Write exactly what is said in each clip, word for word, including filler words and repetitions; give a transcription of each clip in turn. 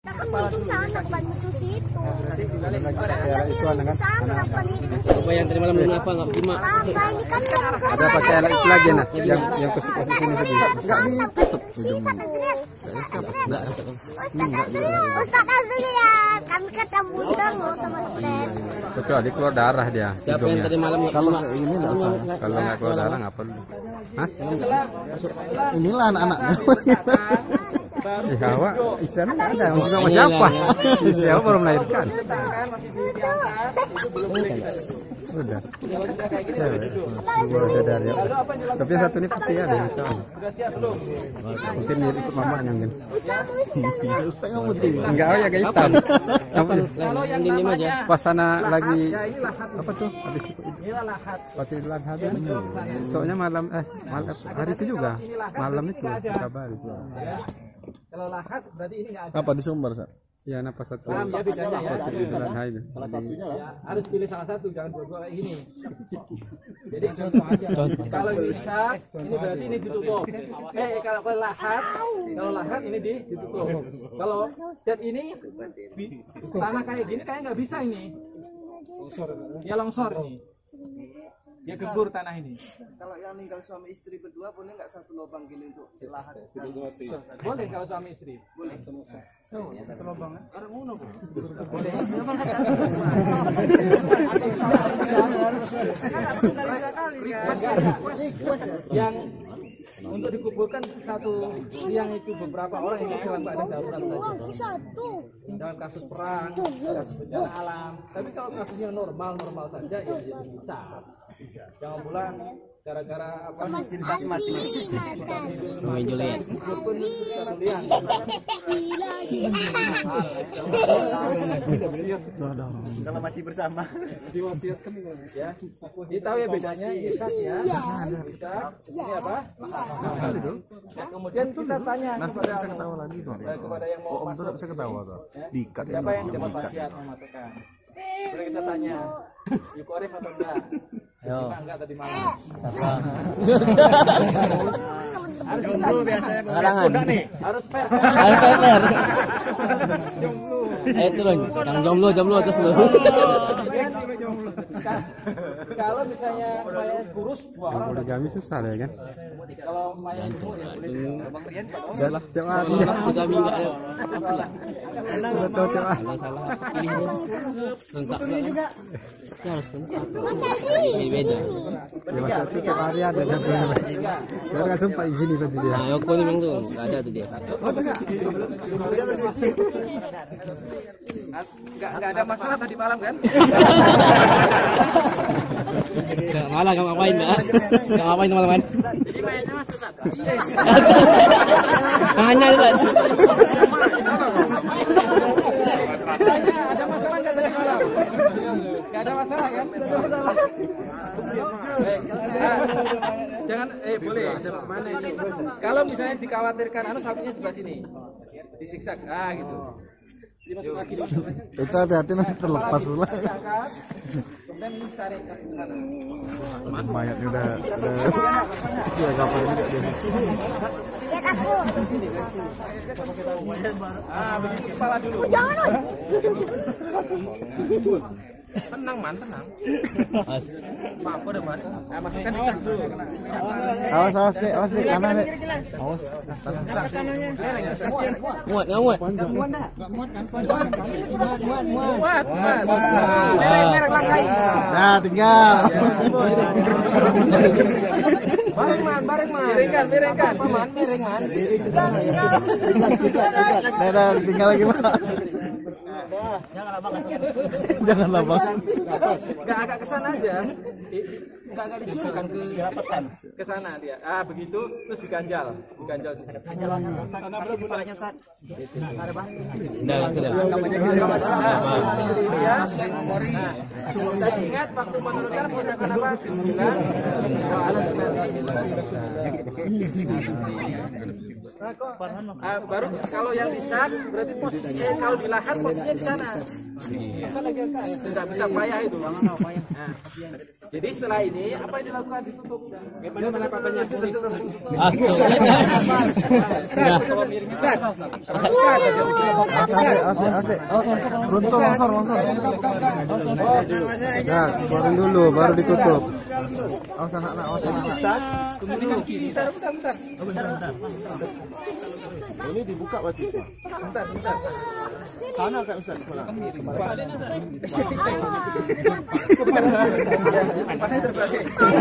Apa yang tadi malam belum apa nggak terima? Ada pakai alat itu lagi nah, yang yang ke sini tadi. Enggak ditutup ujungnya. Enggak, enggak juga. Ustaz Azli ya, kami ketemu dong sama Ustaz. Kecuali keluar darah dia. Siapa yang tadi malam nggak Kalau terima? ini enggak usah. Kalau enggak keluar darah enggak perlu. Hah? Inilah anak-anaknya. Si Hawa istilahnya nggak ada, mau juga sama siapa? Si Hawa baru melahirkan. Sudah. Sudah dari. Tapi yang satu ini pasti ada yang tahu. Mungkin mirip mamanya mungkin. Setengah putih. Enggak, oh ya kayak hitam. Apa? Kalau yang ini aja. Pas sana lagi apa tuh? Habis itu. Waktu di Lahat. Soalnya malam eh malam hari itu juga. Malam itu kabar itu. Kalau lahat berarti ini nggak ada. Apa di Sumber, Sat? Ya, napa satu. Paham ya bedanya ya. Waktu di Lahat itu. Salah satunya lah. Ya, harus pilih salah satu, jangan dua-dua kayak gini. Jadi kalau isyak ini berarti ini ditutup. Eh kalau kalau lahat, kalau lahat ini di, ditutup. Kalau dan ini tanah kayak gini kayak nggak bisa ini. Ya longsor ini. Ya gebur tanah ini. Kalau yang tinggal suami istri berdua boleh nggak satu lubang gini untuk lahan? Boleh kalau suami istri. Boleh. Oh, satu lubang. Orang uno boleh. Yang untuk dikuburkan satu tiang itu beberapa orang itu dalam keadaan darurat saja. Dalam kasus perang, kasus bencana alam. Tapi kalau kasusnya normal normal saja ya, ya bisa. Jangan pula gara-gara apa fasilitas mati. Romeo Juliet. Kalau mati bersama. Diwasiatkan ya. Kita tahu ya bedanya isak ya. Isak ini apa? Nah, kemudian kita tanya kepada kepada yang mau masuk. Bisa ketawa tuh. Diikat. Siapa yang dapat wasiat memasukkan? Boleh kita tanya. Yukorif atau enggak? Yo. Enggak tadi malam. Siapa? Harus jomblo biasanya. Karangan. Harus fair. Harus fair. Eh turun, yang jomblo jomblo terus lu. Kalau misalnya mayat kurus dua orang Udah kami susah ya kan. kalau mayat gemuk ya boleh. Bang Rian Udah lah tiap hari. Sudah minggu ada. Udah tahu tiap hari. Salah salah. Pilih dulu. Lengkap juga. Ya harus lengkap. Ini beda. Ya masa itu tiap hari ada dan biar nggak sempat di sini tadi dia. Nah, Yoko ini memang tuh nggak ada tuh dia. Enggak enggak ada masalah tadi malam kan? Nggak malah nggak ngapain nggak? Nggak ngapain teman-teman? Jadi mayatnya Mas Ustaz. Hanya itu. Ada masalah enggak tadi malam? Enggak ada masalah kan? Baik. Nah, jangan eh boleh. Mana ini? Kalau misalnya dikhawatirkan anu satunya sebelah sini. Disiksa. Ah gitu. Dimasuk lagi. Kita hati-hati nanti terlepas pula. Kemudian ini cari ke sana. Mayatnya udah udah ya kapal ini enggak dia. Lihat aku. Ah, begini kepala dulu. Jangan. Tenang man, tenang. Mas. Apa udah mas? Nah, masukkan di tas dulu. Awas awas nih, awas nih kanan nih. Awas. Muat nggak muat? Muat, muat. Merek langkai. Nah, tinggal. Bareng man, bareng man. Miringkan, miringkan. Man, miring man. Nah, nah, tinggal lagi, Pak. Jangan labang. Enggak agak ke sana aja. Enggak agak diciumkan ke Ke sana dia. Ah, begitu terus diganjal. Diganjal sini. tanah berapa kepalanya Ustaz? Ada bang. Udah, udah. Ya. Nah, ingat waktu menurunkan menggunakan apa? Bismillah. Ah, baru kalau yang di sat berarti posisi eh, kalau di lahat posisinya di sana. sana. Tidak bisa payah itu. Nah, jadi setelah ini apa yang dilakukan? Ditutup. Bagaimana papanya? Runtuh longsor longsor. Nah, keluarin dulu baru ditutup. Awas anak-anak, awas anak-anak. Kemudian kiri. Bentar, bentar, bentar. Bentar, Ini dibuka berarti. bentar, bentar. Sana kan Ustaz sekolah. Kepalanya terbalik.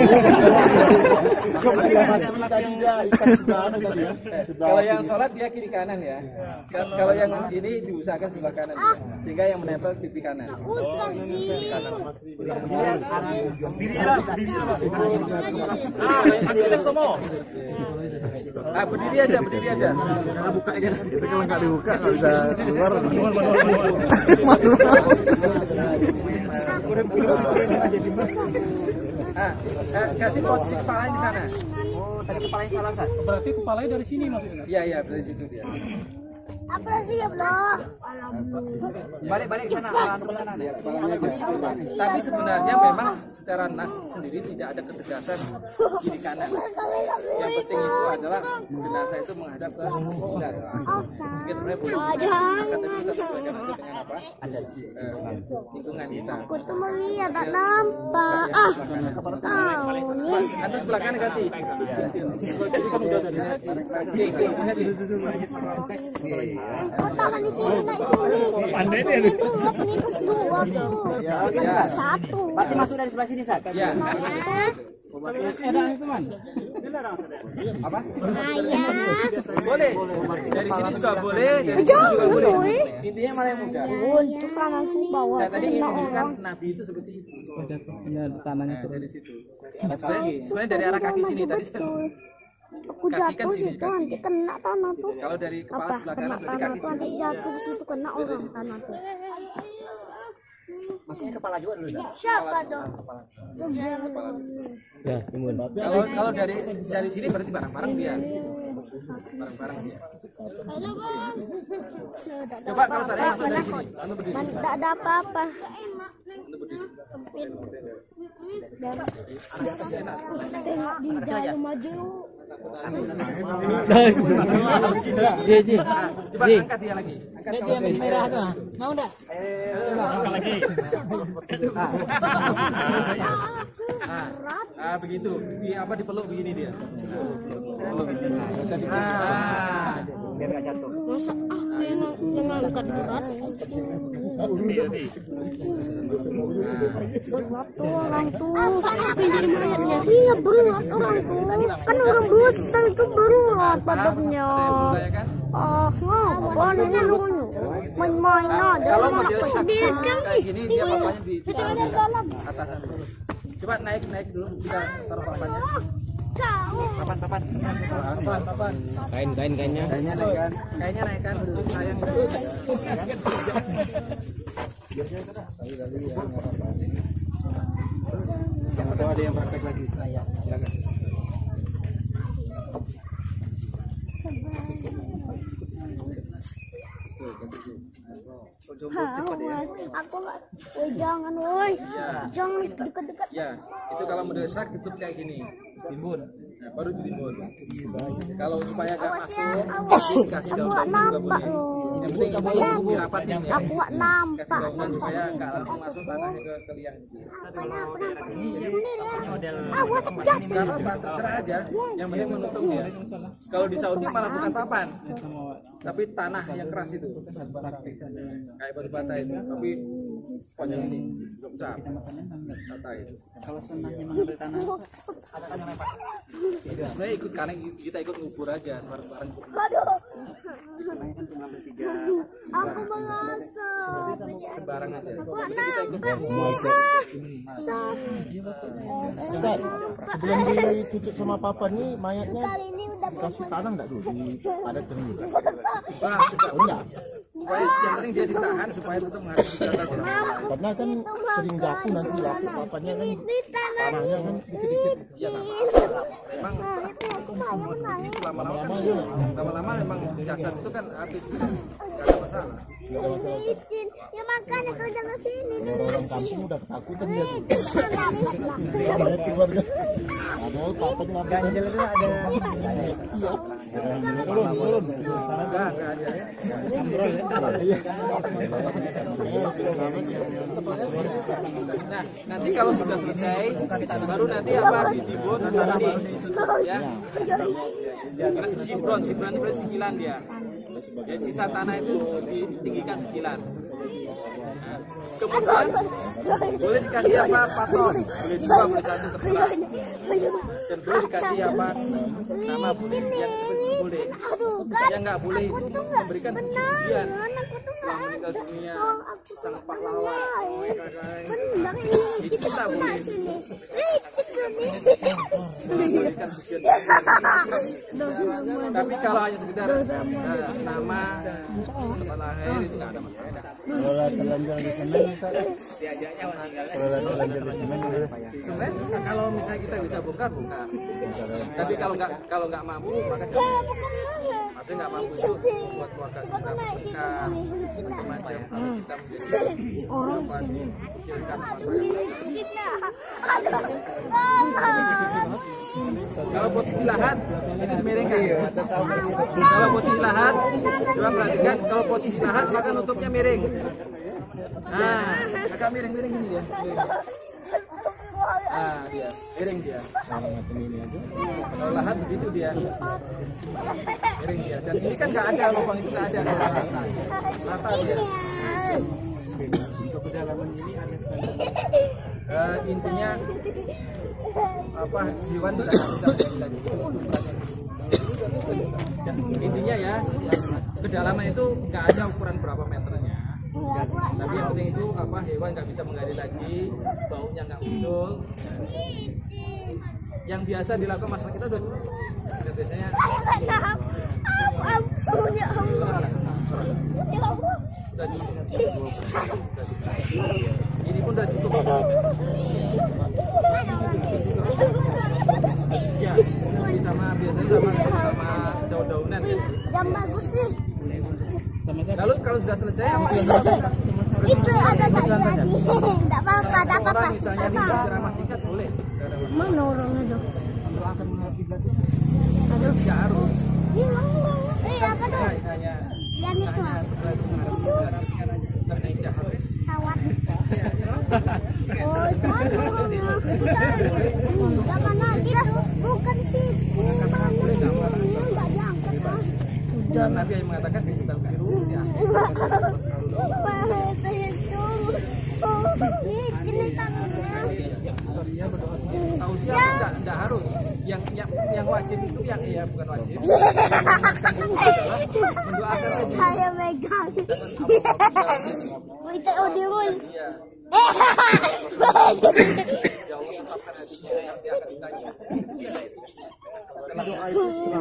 Kalau yang sholat dia kiri kanan ya. Kalau yang ini diusahakan sebelah kanan ya. Sehingga yang menempel pipi kanan. Ah, berdiri aja, berdiri aja. Karena buka aja. Itu kalau nggak dibuka nggak bisa keluar. Ah, ganti posisi kepalanya di sana. Oh, tadi kepalanya salah, Ustaz. Berarti kepalanya dari sini maksudnya? Iya, iya, dari situ dia. Apa sih ya, Bro? Balik-balik ke sana, arah kanan. Ya, kepalanya aja. Tapi sebenarnya memang secara nas sendiri tidak ada ketegasan kiri kanan. Yang penting itu adalah jenazah itu menghadap ke kiblat. Mungkin sebenarnya boleh. Kan tadi kita sesuaikan aja dengan apa? Ada lingkungan kita. Aku tuh mau lihat, tak nampak. Ah, kau nih. Antum sebelah kanan ganti. Kau tahan di sini, naik sini. Pandai dia. Itu, ini terus dua tuh. Ya. Satu. Berarti masuk dari sebelah sini, Ustaz. Ya. Apa? Boleh. Dari sini juga boleh, dari sini juga boleh. Intinya mana yang mudah. Untuk tanganku bawa. Saya tadi ingin menunjukkan Nabi itu seperti itu. Tanahnya Nah, dari situ. Sebenarnya, sebenarnya dari arah kaki sini tadi saya. Aku jatuh situ nanti kena tanah tuh. Kalau dari kepala Apa? sebelah Kena kanan berarti tanah kaki tuh nanti sini. jatuh situ kena orang tanah tuh. Maksudnya kepala juga dulu, Ustaz. Siapa dong? ya, kemudian. Kalau kalau dari dari sini berarti bareng-bareng dia. Bareng-bareng dia. Coba kalau saya masuk dari sini, anu berdiri. Tidak ada apa-apa. Anu berdiri. Tengok di dalam maju. Ji, Ji. Nah, coba angkat dia lagi. Angkat dia Merah tuh. Mau enggak? Angkat lagi. Ah, ah begitu. Di apa dipeluk begini dia. Peluk. Ah, Biar enggak jatuh. Masa ah yang yang angkat berat. Berat tuh orang tuh. Iya berat orang tuh. Kan orang besar itu berat badannya. Ah, ngapain ini lu? Main-main aja. Kalau mendesak kayak gini dia papanya di di atas. Coba naik naik dulu kita taruh papanya. Papan papan. Papan papan. Kain, kain, kainnya. Kayaknya naikkan. Kayaknya naikkan dulu sayang. Yang ada ada yang praktek lagi. Silakan. Aku nggak, woi jangan woi, jangan dekat-dekat. Ya, itu kalau mendesak tutup kayak gini, timbun, nah, baru ditimbun. Kalau supaya gak Awas masuk, ya, awas. kasih Aku daun nggak juga nampak boleh. loh. Yang penting kamu dirapatin ya. Aku nggak Kasih nampak. daunan supaya nggak langsung masuk tanahnya ke ke liang. Awas jatuh. Gak apa-apa, terserah aja. Yang penting menutup dia. Kalau di Saudi malah bukan papan, tapi tanah yang keras itu, kayak batu bata itu. Tapi panjang ini, besar, bata itu. Kalau sunnahnya mengambil tanah, Itu sebenarnya ikut karena kita ikut ngubur aja bareng-bareng. Aduh. kan cuma ambil tiga. Aku merasa. Sembarang aja. Aku Jadi kita ikut nampak Ustaz, sebelum ditutup sama papan nih mayatnya kali ini udah dikasih tanah nggak dulu di padat dulu? Wah, Oh enggak, supaya yang penting dia ditahan supaya tetap menghadapi kejahatan. karena kan sering jatuh nanti waktu papannya kan tanahnya kan dikit-dikit. Memang mau naik. lama-lama kan, lama-lama memang jasad itu kan habis, nggak ada masalah. Licin. Ya Makanya kau jangan sini. Orang kampung udah ketakutan dia tuh. Ada keluarga. Ada papa cuma ganjel itu ada. Turun, turun. Enggak, enggak ada ya. Nah, nanti kalau sudah selesai, baru nanti apa ditimbun ini, ya. Sibron, sibron itu berarti sekilan dia. Ya, sisa tanah itu ditinggikan sekilan. Nah, kemudian boleh dikasih apa paton, boleh dua, boleh satu terserah. Dan boleh dikasih apa nama boleh, yang seperti boleh. Yang nggak boleh itu memberikan puji-pujian telah meninggal dunia sang pahlawan. Itu tak boleh. Memberikan pujian. Tapi kalau hanya sekedar uh, nama tempat lahir itu nggak ada masalah. Kalau telanjang di semen, kalau telanjang di semen, semen kalau misalnya kita bisa bongkar bongkar. Tapi kalau nggak kalau nggak mampu maka maksudnya nggak mampu itu membuat keluarga kita berkah macam-macam. Kalau kita menjadi orang kalau posisi lahat ini miringkan. Kalau posisi lahat, coba perhatikan. Kalau posisi lahat maka nutupnya miring. Nah, agak miring-miring ini dia. Miring. Ah, dia miring dia. Kalau lahat begitu dia. Miring dia. Dan ini kan nggak ada lubang itu nggak ada. Rata dia. Untuk kedalaman ini ada uh, intinya apa hewan bisa bisa intinya ya kedalaman itu nggak ada ukuran berapa meternya, tapi yang penting itu apa hewan nggak bisa menggali lagi, baunya nggak muncul. Yang biasa dilakukan masyarakat kita sudah ya, biasanya sudah ini pun udah cukup. Ya, sama biasanya sama sama daun-daunan. Yang bagus sih. Lalu kalau sudah selesai, Itu ada lagi. Tidak apa-apa, tidak apa-apa. orang misalnya di ceramah singkat boleh. Mana orangnya tuh? Aduh, tidak harus. Eh, apa tuh? Hanya Yang itu. Sawat. Oh, enggak mana sih? Bukan sih. Enggak diangkat. Dan Nabi yang mengatakan di sedang biru ya. Tausiah enggak enggak harus. Yang yang yang wajib itu yang ya bukan wajib. Mendoakan aja. Saya megang. Itu audiol. Iya. Eh. Ya Allah tetapkan hatinya nanti akan ditanya. Doa itu sudah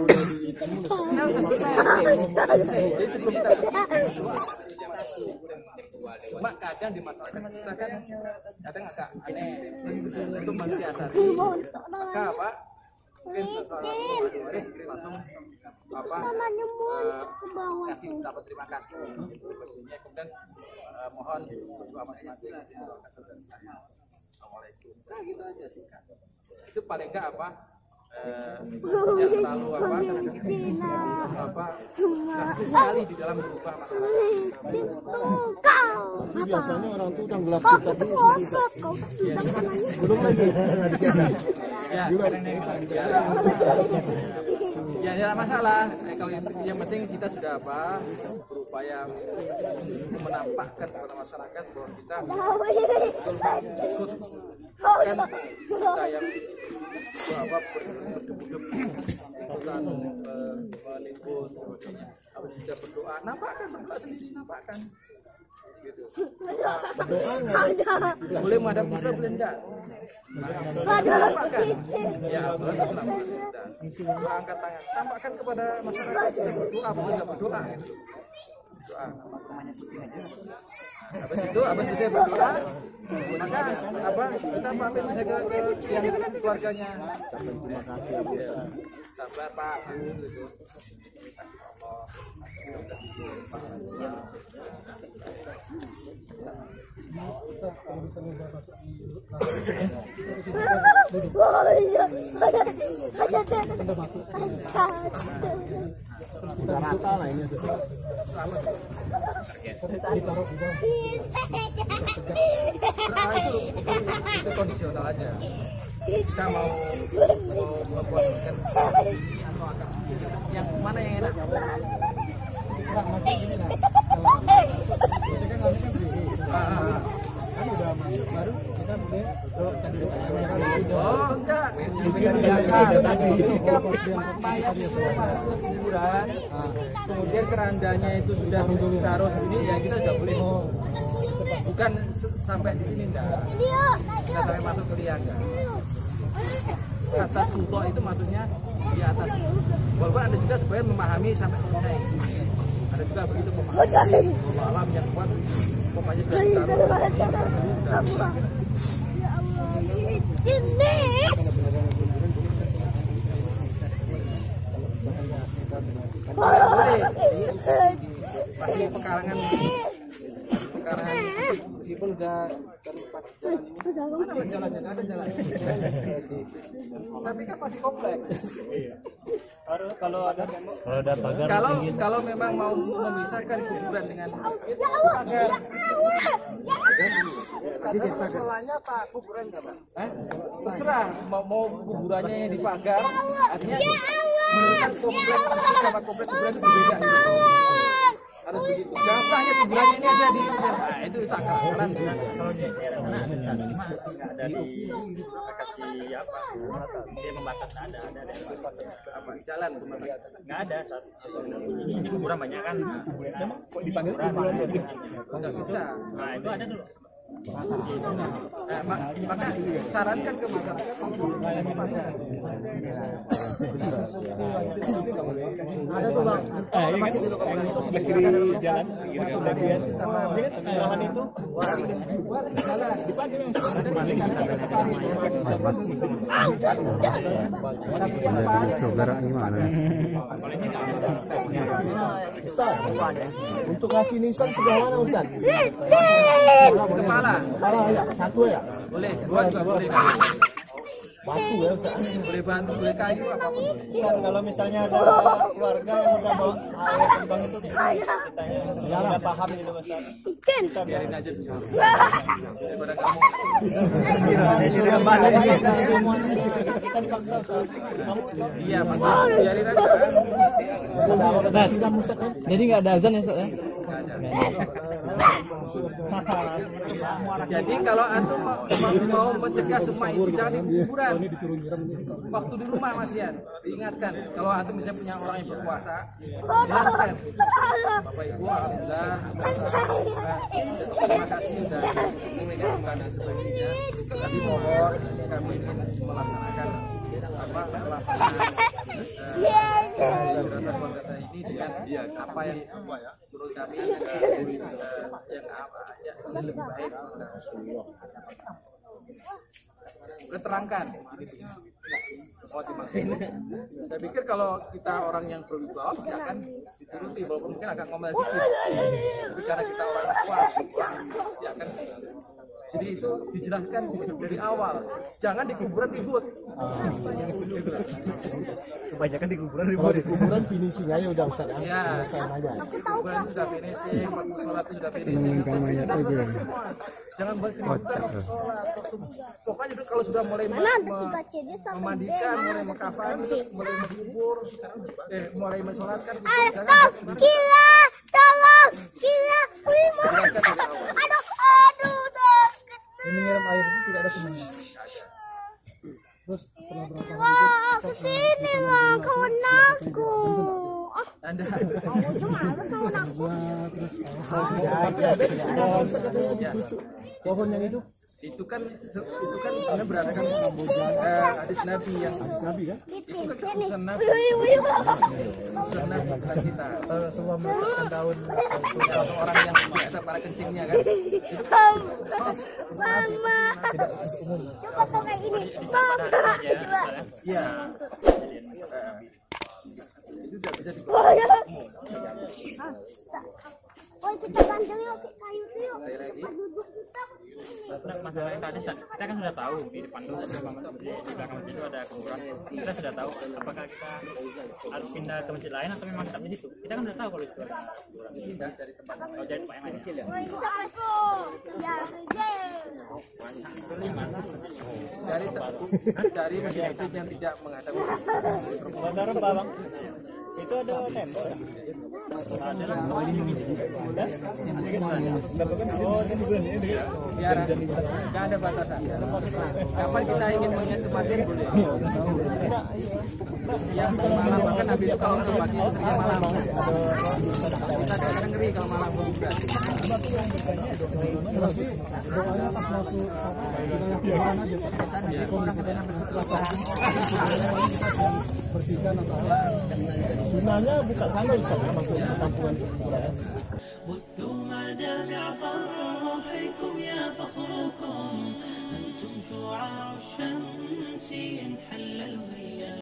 jadi sebelum kita berdoa, cuma kadang di masyarakat kita kan kadang agak aneh untuk mensiasati, maka apa mungkin seseorang waris langsung apa uh, kasih dapat terima kasih sepertinya, kemudian uh, mohon berdoa masing-masing. Assalamualaikum. Nah gitu aja sih kan. Itu paling enggak apa Uh, yang terlalu apa apa drastis sekali di dalam berubah masyarakat. Tapi biasanya orang tuh udah gelap kita dulu Ya, belum lagi di sana. ya, ya, ya, ya masalah. Eh, kalau yang, yang penting kita sudah apa berupaya menampakkan kepada masyarakat bahwa kita betul ikut kan kita yang apa berdebu-debu ikutan meliput sebagainya. Harus sudah berdoa, nampakkan berdoa sendiri, nampakkan gitu. Boleh menghadap kita, boleh enggak? Nampakkan. Ya, boleh nampakkan. Doa angkat tangan, tampakkan kepada masyarakat kita berdoa, boleh enggak berdoa gitu. Doa. Habis itu, habis selesai berdoa, maka apa kita pamit menjaga ke yang keluarganya. Terima kasih Abu. Sabar Pak, gitu. Allah. Oh iya. Udah rata lah ini. Itu kondisional aja. Kita mau mau membuatkan ini atau akan yang mana yang enak? Kurang masuk ini lah. Kan udah masuk baru kita boleh oh enggak ketika mayat itu masuk kuburan kemudian kerandanya itu sudah ditaruh di sini ya kita sudah boleh bukan sampai di sini enggak enggak sampai masuk ke liang enggak. Kata tuto itu maksudnya di atas itu walaupun ada juga supaya memahami sampai selesai ada juga begitu pemahaman alam yang kuat pokoknya sudah ditaruh ini pasti pekarangan pekarangan meskipun udah terlepas jalan ini ada jalannya ada jalan tapi kan masih kompleks. Kalau ada Kalau ada pagar kalau kalau memang mau memisahkan kuburan dengan pagar. Masalahnya Pak kuburan nggak Pak? Eh? Terserah mau, mau kuburannya yang dipagar, artinya menurutkan kompleks sama kompleks kuburan itu berbeda. Harus begitu. Gampangnya kuburannya ini aja di nah, itu takaran. kalau di daerah mana ada nggak ada di kasih apa? Dia membakar ada ada ada Apa jalan nggak ada saat ini ini kuburan banyak kan kok dipanggil kuburan nggak bisa. nah itu ada dulu Nah, mak maka sarankan ke masyarakat untuk melayani pagar. Ada tuh Bang. Eh, masih di lokal itu kiri jalan, kiri bagian sama lahan itu. Wah, jalan dipanggil yang Saudara gimana? Ustaz, untuk ngasih nisan sebelah mana Ustaz? kepala. Kepala ya, satu ya. Boleh, dua juga boleh. Batu ya Ustaz. Boleh bantu, boleh kayu apapun. Kan kalau misalnya ada keluarga yang udah bawa air kembang itu kita udah paham gitu Mas. ikan Kita biarin aja dulu. Daripada kamu Kita dipaksa Ustaz. iya, makanya biarin aja. Udah siram Ustaz kan? jadi nggak ada azan ya Ustaz ya? Jadi kalau antum mau, mau mencegah semua itu jangan di kuburan. Waktu di rumah Mas Yan, diingatkan kalau antum bisa punya orang yang berkuasa, jelaskan. Bapak Ibu, alhamdulillah, terima kasih sudah memberikan bukan dan sebagainya. Tapi mohon kami ingin melaksanakan apa melaksanakan rasa keluarga saya ini dengan apa yang menurut kami yang apa yang lebih baik. Terangkan. Saya pikir kalau kita orang yang berwibawa pasti akan dituruti walaupun mungkin agak ngomel sedikit. Tapi karena kita orang kuat, pasti akan. Jadi itu dijelaskan dari awal. Jangan di kuburan ribut. Kebanyakan di kuburan Kalau di kuburan finishing aja udah Ustaz ya. Ya. Selesai aja. Kuburan itu sudah finishing, waktu sholat itu sudah finishing. Sudah selesai semua. Jangan buat keributan waktu sholat. Pokoknya itu kalau sudah mulai memandikan, mulai mengkafan, mulai menghibur, eh mulai mensolatkan, jangan gila tolong gila wih aduh aduh yang menyiram air itu tidak ada semuanya. Terus setelah berapa wah kesini lah kawan aku ah Anda kamu cuma ada kawan aku Pohon yang itu itu kan itu kan sebenarnya berdasarkan eh, hadis Nabi yang hadis Nabi kan itu kan keputusan Nabi keputusan Nabi bukan kita semua meletakkan daun atau orang yang biasa para kencingnya kan itu mama coba kau kayak gini mama iya itu tidak bisa oh kita gantung yuk kayu yuk Sekali lagi. Nah, masalah yang tadi kita kan sudah tahu di depan itu di belakang masjid itu ada kuburan. Kita sudah tahu apakah kita harus pindah ke masjid lain atau memang tetap di situ. Kita kan sudah tahu kalau itu ada kuburan. Pindah dari tempat Kalau jadi tempat yang lain. kecil ya. Cari cari masjid yang tidak menghadap. Bangga Rembah, Bang. Itu ada tembok. Biar nggak ada batasan. Kapan kita ingin melihat kematian boleh. Yang malam makan habis itu kalau untuk pagi itu seringnya malam. Kita kadang ngeri kalau malam berbuka. Bersihkan atau apa? Sunahnya buka sandal Ustaz, masuk ke kampungan. بثوا مجامع فرحكم يا فخركم أنتم شعاع الشمس إن حل الغياب